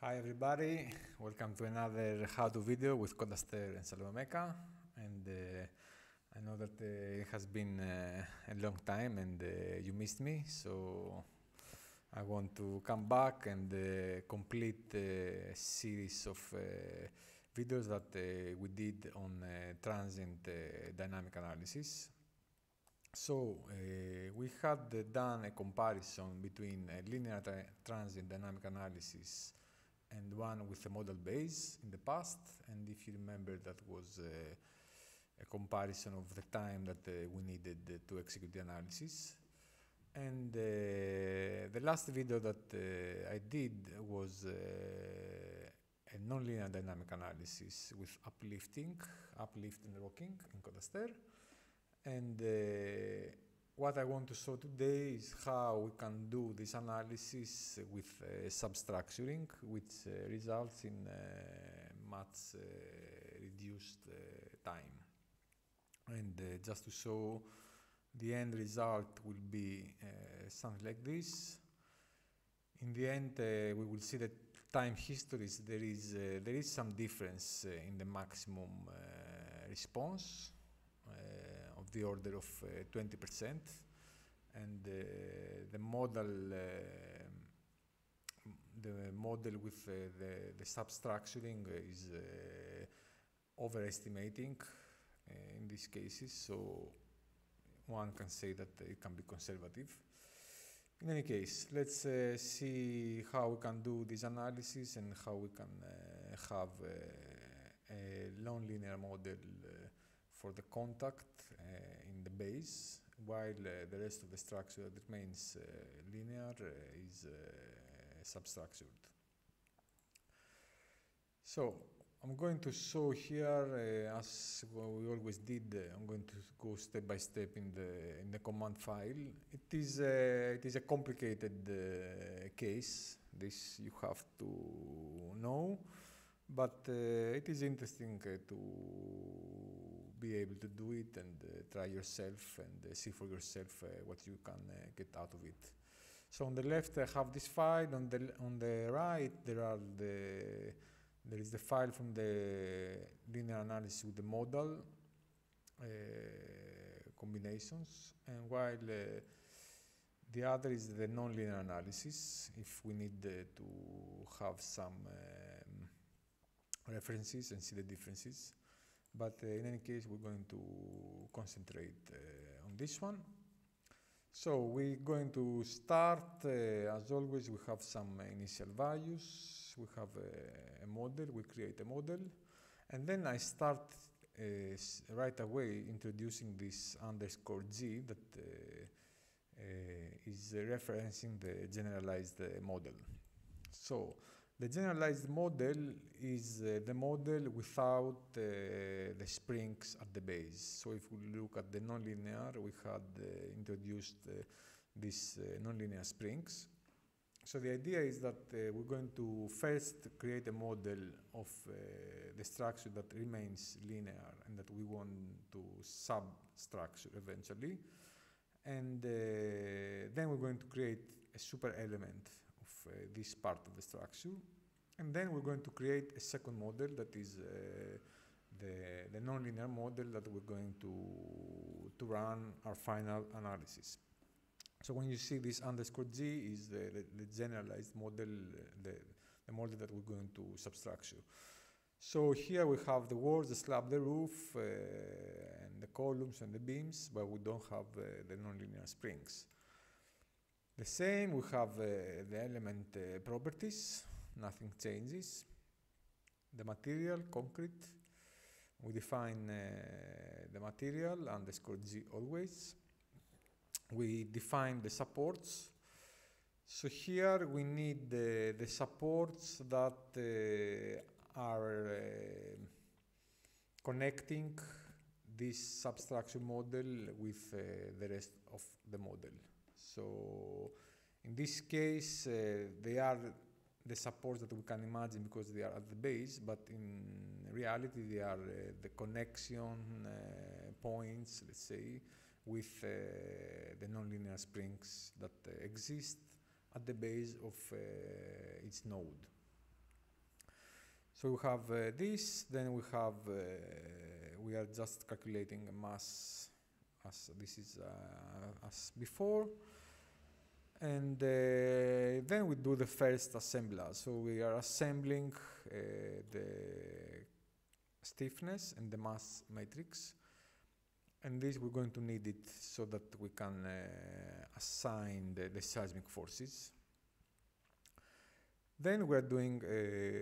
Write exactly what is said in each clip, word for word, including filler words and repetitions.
Hi everybody, welcome to another how-to video with Kodaster and Salomeka. And uh, I know that uh, it has been uh, a long time and uh, you missed me, so I want to come back and uh, complete a series of uh, videos that uh, we did on uh, transient uh, dynamic analysis. So uh, we had uh, done a comparison between a linear tra transient dynamic analysis and one with a model base in the past, and if you remember, that was uh, a comparison of the time that uh, we needed uh, to execute the analysis. And uh, the last video that uh, I did was uh, a nonlinear dynamic analysis with uplifting, uplift and rocking in Kodaster. And uh, what I want to show today is how we can do this analysis with uh, substructuring, which uh, results in uh, much uh, reduced uh, time. And uh, just to show, the end result will be uh, something like this. In the end, uh, we will see that time histories, there is, uh, there is some difference uh, in the maximum uh, response. Uh, of the order of uh, twenty percent, and uh, the model uh, the model with uh, the, the substructuring is uh, overestimating uh, in these cases, so one can say that it can be conservative. In any case, let's uh, see how we can do this analysis and how we can uh, have uh, a nonlinear model uh, for the contact uh, in the base, while uh, the rest of the structure that remains uh, linear uh, is uh, substructured. So I'm going to show here, uh, as we always did, uh, I'm going to go step by step in the in the command file. It is a, it is a complicated uh, case. This you have to know, but uh, it is interesting uh, to be able to do it and uh, try yourself and uh, see for yourself uh, what you can uh, get out of it. So on the left I have this file, on the on the right there are the there is the file from the linear analysis with the modal uh, combinations, and while uh, the other is the nonlinear analysis if we need uh, to have some um, references and see the differences. But uh, in any case, we're going to concentrate uh, on this one. So we're going to start, uh, as always, we have some initial values. We have a, a model, we create a model. And then I start uh, right away introducing this underscore G that uh, uh, is uh, referencing the generalized uh, model. So the generalized model is uh, the model without uh, the springs at the base. So if we look at the nonlinear, we had uh, introduced uh, these uh, nonlinear springs. So the idea is that uh, we're going to first create a model of uh, the structure that remains linear and that we want to substructure eventually. And uh, then we're going to create a super element of uh, this part of the structure, and then we're going to create a second model that is uh, the, the nonlinear model that we're going to, to run our final analysis. So when you see this underscore G is the, the, the generalized model, uh, the, the model that we're going to substructure. So here we have the walls, the slab, the roof, uh, and the columns and the beams, but we don't have uh, the nonlinear springs. The same, we have uh, the element uh, properties, nothing changes. The material, concrete, we define uh, the material, underscore G always. We define the supports. So here we need the, the supports that uh, are uh, connecting this substructure model with uh, the rest of the model. So in this case, uh, they are the supports that we can imagine because they are at the base, but in reality they are uh, the connection uh, points, let's say, with uh, the nonlinear springs that uh, exist at the base of uh, its node. So we have uh, this, then we have, uh, we are just calculating a mass as this is uh, as before. And uh, then we do the first assembler. So we are assembling uh, the stiffness and the mass matrix. And this we're going to need it so that we can uh, assign the, the seismic forces. Then we are doing uh,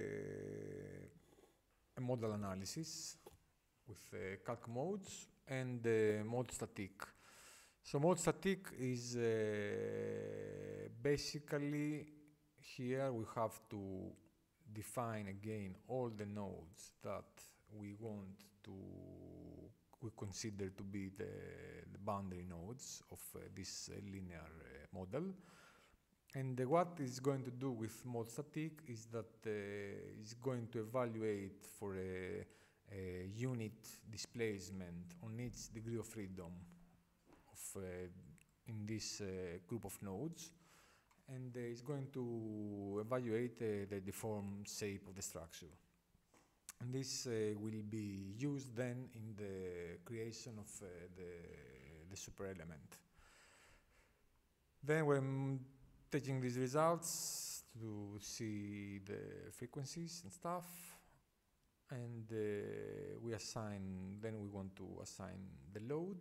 a model analysis with uh, calc modes and uh, mode static. So mode static is uh, basically here we have to define again all the nodes that we want to, we consider to be the, the boundary nodes of uh, this uh, linear uh, model. And uh, what it's going to do with mode static is that uh, it's going to evaluate for a, a unit displacement on each degree of freedom of, uh, in this uh, group of nodes, and uh, it's going to evaluate uh, the deformed shape of the structure. And this uh, will be used then in the creation of uh, the, the super element. Then we're taking these results to see the frequencies and stuff, and uh, we assign, then we want to assign the load,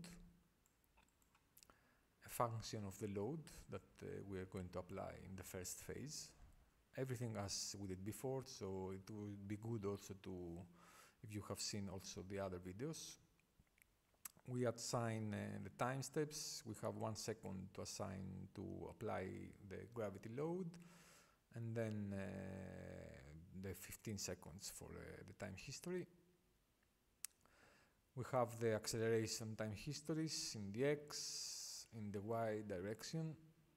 a function of the load that uh, we are going to apply in the first phase. Everything as we did before, so it would be good also to, if you have seen also the other videos. We assign uh, the time steps. We have one second to assign to apply the gravity load, and then uh, the fifteen seconds for uh, the time history. We have the acceleration time histories in the x, in the y direction.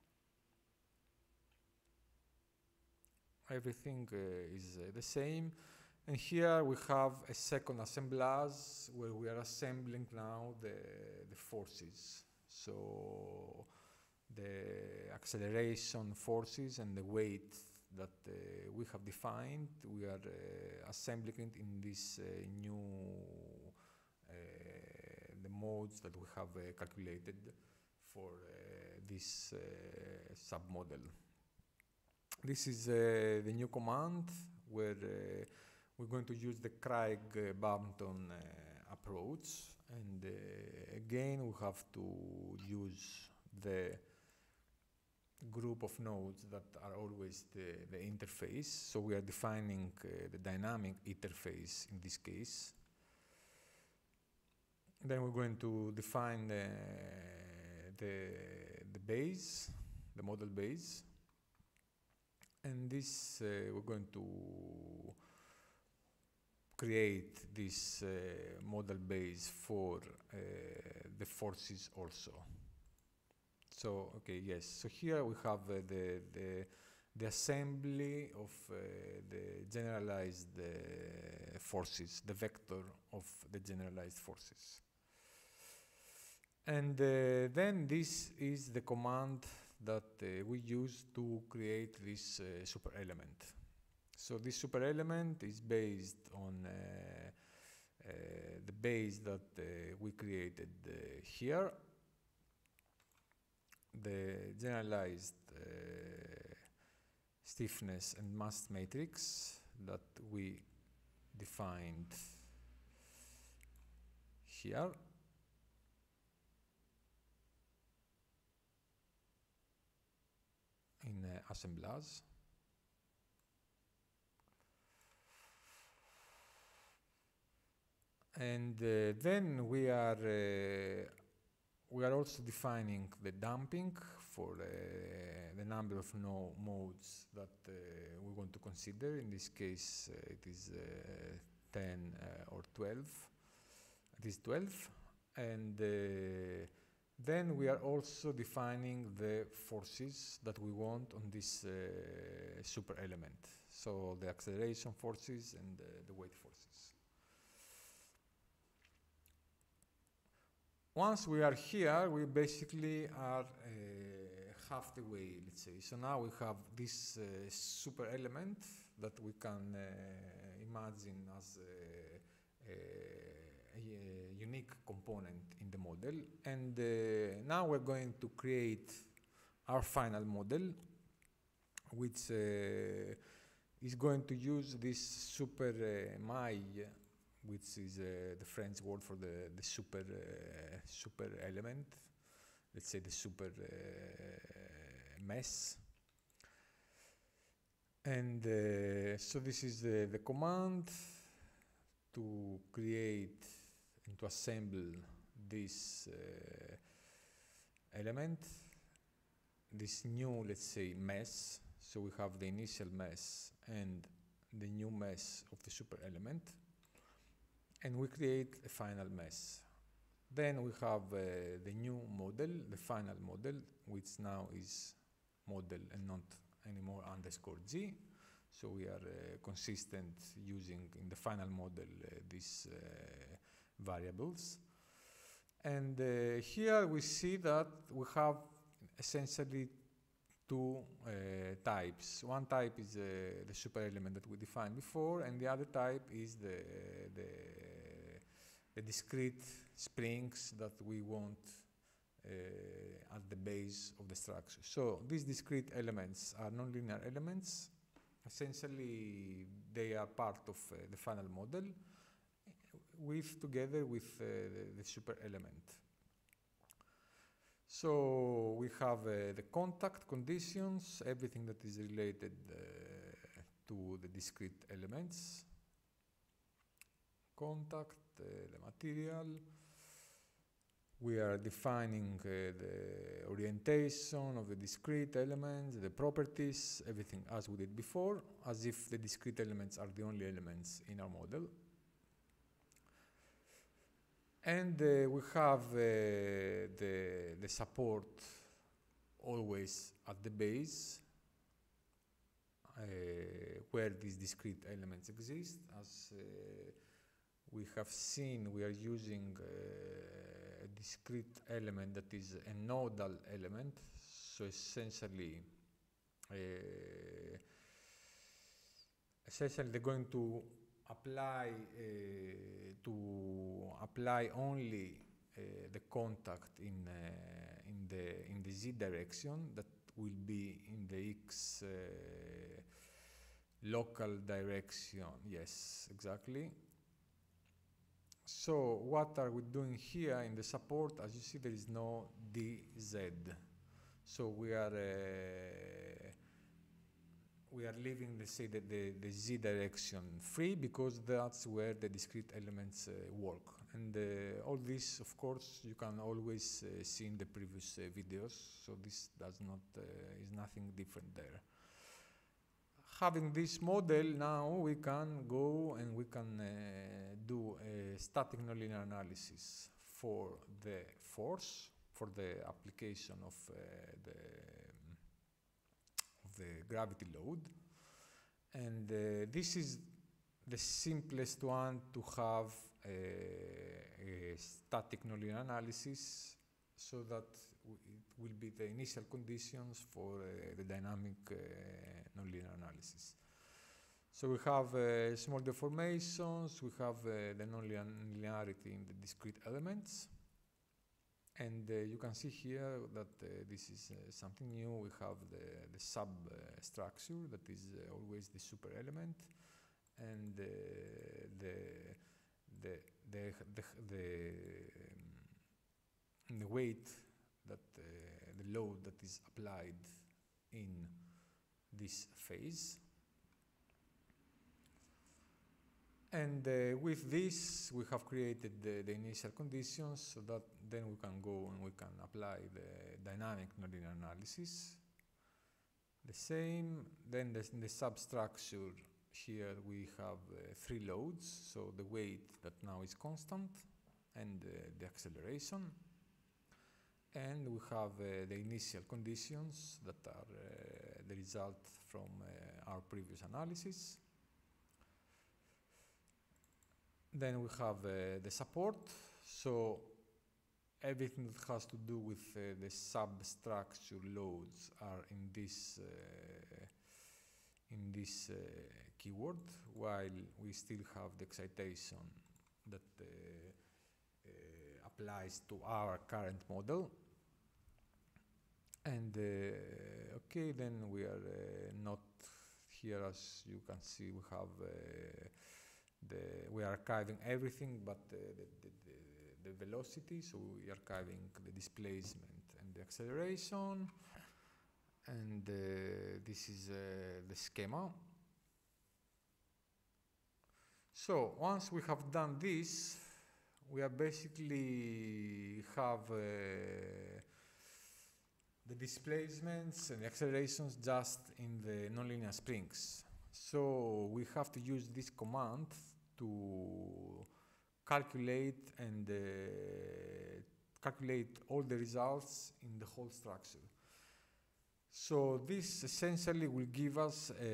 Everything uh, is uh, the same. And here we have a second assemblage where we are assembling now the, the forces. So the acceleration forces and the weight that uh, we have defined, we are uh, assembling it in this uh, new, uh, the modes that we have uh, calculated for uh, this uh, submodel. This is uh, the new command where uh, we're going to use the Craig-Bampton uh, approach, and uh, again we have to use the group of nodes that are always the, the interface. So we are defining uh, the dynamic interface in this case. Then we're going to define uh, the, the base, the model base, and this uh, we're going to create this uh, model base for uh, the forces also. So, okay, yes. So here we have uh, the, the, the assembly of uh, the generalized uh, forces, the vector of the generalized forces. And uh, then this is the command that uh, we use to create this uh, super element. So this super element is based on uh, uh, the base that uh, we created uh, here, the generalized uh, stiffness and mass matrix that we defined here. In uh, assemblage. And uh, then we are uh, we are also defining the damping for uh, the number of no modes that uh, we want to consider. In this case, uh, it is uh, ten uh, or twelve. It is twelve, and uh, then we are also defining the forces that we want on this uh, super element. So the acceleration forces and uh, the weight forces. Once we are here, we basically are uh, half the way, let's say. So now we have this uh, super element that we can uh, imagine as a, a, a unique component in the model. And uh, now we're going to create our final model, which uh, is going to use this super uh, maille, which is uh, the French word for the, the super, uh, super element, let's say the super uh, mesh. And uh, so this is the, the command to create and to assemble this uh, element, this new, let's say, mesh. So we have the initial mesh and the new mesh of the super element, and we create a final mesh. Then we have uh, the new model, the final model, which now is model and not anymore underscore G. So we are uh, consistent using in the final model uh, these uh, variables. And uh, here we see that we have essentially two uh, types. One type is uh, the super element that we defined before, and the other type is the, the, the discrete springs that we want uh, at the base of the structure. So these discrete elements are nonlinear elements. Essentially, they are part of uh, the final model with together with uh, the, the super element. So we have uh, the contact conditions, everything that is related uh, to the discrete elements. Contact, uh, the material. We are defining uh, the orientation of the discrete elements, the properties, everything as we did before, as if the discrete elements are the only elements in our model. And uh, we have uh, the, the support always at the base, uh, where these discrete elements exist. As uh, we have seen, we are using uh, a discrete element that is a nodal element. So essentially, uh, essentially they're going to apply uh, to apply only uh, the contact in uh, in the in the z direction, that will be in the x uh, local direction. Yes, exactly. So what are we doing here in the support? As you see, there is no dz. So we are uh, we are leaving, let's say, the, the, the z direction free, because that's where the discrete elements uh, work. And uh, all this, of course, you can always uh, see in the previous uh, videos. So this does not uh, is nothing different there. Having this model, now we can go and we can uh, do a static nonlinear analysis for the force, for the application of uh, the the gravity load. And uh, this is the simplest one to have a, a static nonlinear analysis, so that it will be the initial conditions for uh, the dynamic uh, nonlinear analysis. So we have uh, small deformations, we have uh, the nonlinearity in the discrete elements. And uh, you can see here that uh, this is uh, something new. We have the, the substructure uh, that is uh, always the super element, and uh, the, the, the, the, the, um, the weight, that uh, the load that is applied in this phase. And uh, with this, we have created the, the initial conditions, so that then we can go and we can apply the dynamic nonlinear analysis. The same, then the, the substructure, here we have uh, three loads, so the weight that now is constant, and uh, the acceleration. And we have uh, the initial conditions that are uh, the result from uh, our previous analysis. Then we have uh, the support, so everything that has to do with uh, the substructure loads are in this uh, in this uh, keyword, while we still have the excitation that uh, uh, applies to our current model. And uh, okay, then we are uh, not here, as you can see. We have uh, the we are archiving everything, but uh, the, the, the, the velocity. So we are archiving the displacement and the acceleration. And uh, this is uh, the schema. So once we have done this, we are basically have uh, the displacements and the accelerations just in the nonlinear springs. So we have to use this command to calculate and uh, calculate all the results in the whole structure. So this essentially will give us a,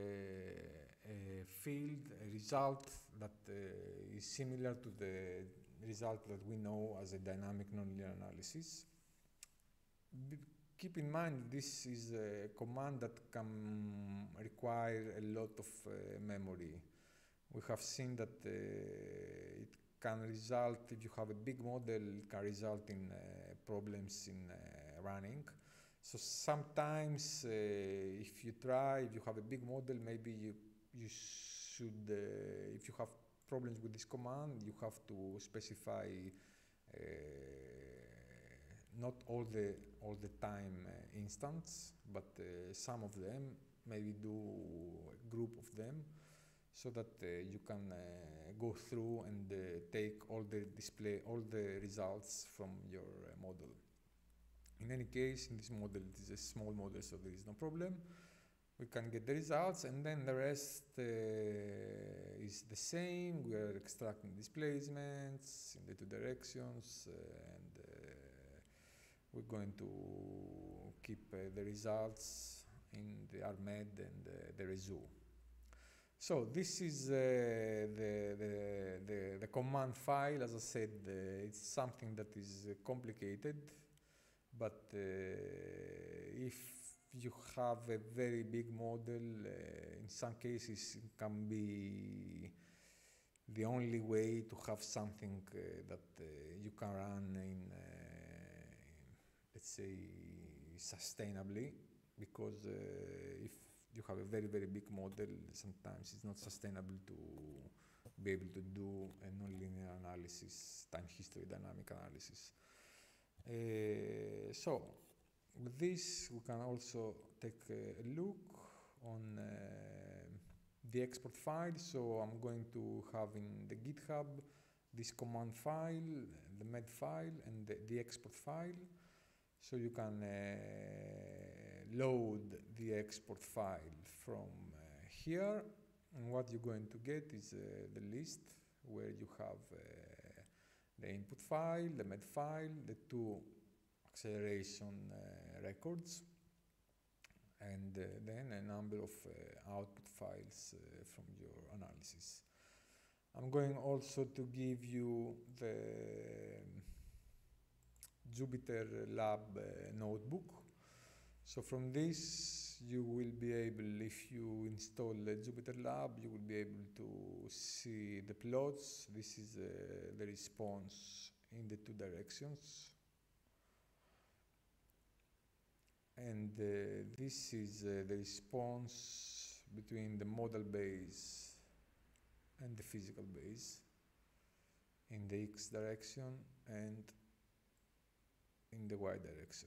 a field, a result that uh, is similar to the result that we know as a dynamic nonlinear analysis. B keep in mind this is a command that can require a lot of uh, memory. We have seen that uh, it can result, if you have a big model, it can result in uh, problems in uh, running. So sometimes, uh, if you try, if you have a big model, maybe you, you should, uh, if you have problems with this command, you have to specify uh, not all the all the time uh, instance, but uh, some of them, maybe do a group of them, so that uh, you can uh, go through and uh, take all the display, all the results from your uh, model. In any case, in this model, it is a small model, so there is no problem. We can get the results, and then the rest uh, is the same. We are extracting displacements in the two directions, uh, and uh, we're going to keep uh, the results in the R M E D and uh, the resu. So this is uh, the, the, the, the command file. As I said, uh, it's something that is uh, complicated. But uh, if you have a very big model, uh, in some cases it can be the only way to have something uh, that uh, you can run in, uh, let's say, sustainably, because uh, if you have a very, very big model, sometimes it's not sustainable to be able to do a nonlinear analysis, time history dynamic analysis. Uh, so, with this, we can also take a look on uh, the export file. So I'm going to have in the GitHub this command file, the med file, and the, the export file. So you can uh, load the export file from uh, here. And what you're going to get is uh, the list where you have uh, the input file, the med file, the two acceleration uh, records, and uh, then a number of uh, output files uh, from your analysis. I'm going also to give you the Jupyter Lab uh, notebook. So from this, you will be able, if you install the Jupyter Lab, you will be able to see the plots. This is uh, the response in the two directions. And uh, this is uh, the response between the model base and the physical base in the x direction and in the y direction.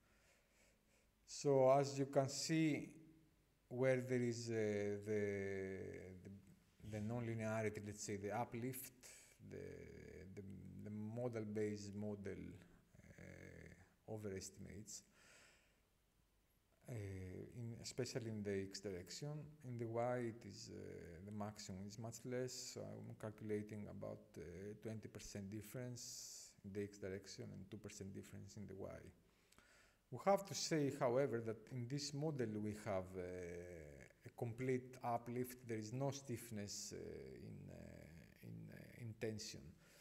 So as you can see, where there is uh, the, the, the non-linearity, let's say the uplift, the, the, the model-based model uh, overestimates, uh, in, especially in the x direction. In the y, it is uh, the maximum is much less, so I'm calculating about twenty percent uh, difference in the x direction and two percent difference in the y. We have to say, however, that in this model we have uh, a complete uplift. There is no stiffness uh, in, uh, in, uh, in tension.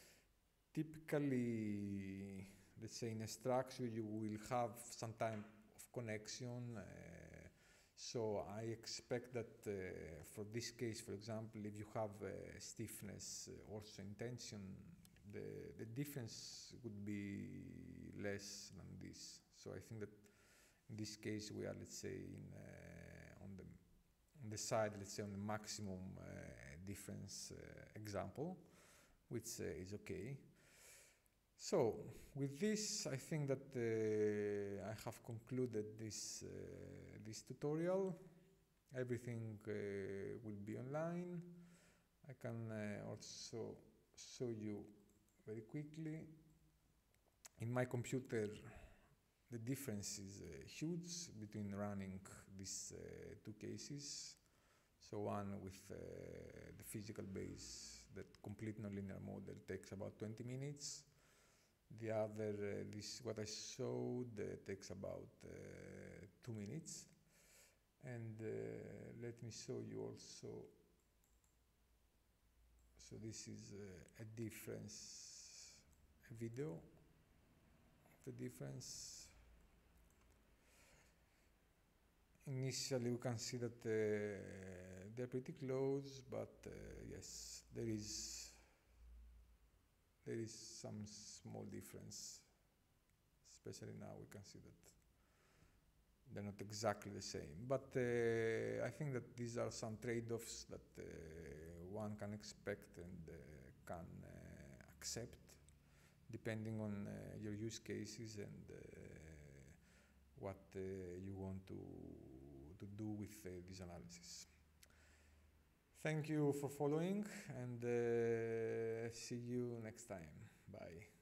Typically, let's say in a structure, you will have some type of connection. Uh, So I expect that uh, for this case, for example, if you have uh, stiffness uh, also in tension, the, the difference would be less than this. So I think that in this case we are, let's say, in, uh, on, the, on the side, let's say, on the maximum uh, difference uh, example, which uh, is okay. So with this, I think that uh, I have concluded this, uh, this tutorial. Everything uh, will be online. I can uh, also show you very quickly. In my computer, the difference is uh, huge between running these uh, two cases. So one with uh, the physical base, that complete nonlinear model takes about twenty minutes. The other, uh, this what I showed, uh, takes about uh, two minutes. And uh, let me show you also. So this is uh, a difference, a video of the difference. Initially, we can see that uh, they're pretty close, but uh, yes, there is there is some small difference. Especially now, we can see that they're not exactly the same. But uh, I think that these are some trade-offs that uh, one can expect and uh, can uh, accept, depending on uh, your use cases and uh, what uh, you want to to do with uh, this analysis. Thank you for following, and uh, see you next time. Bye.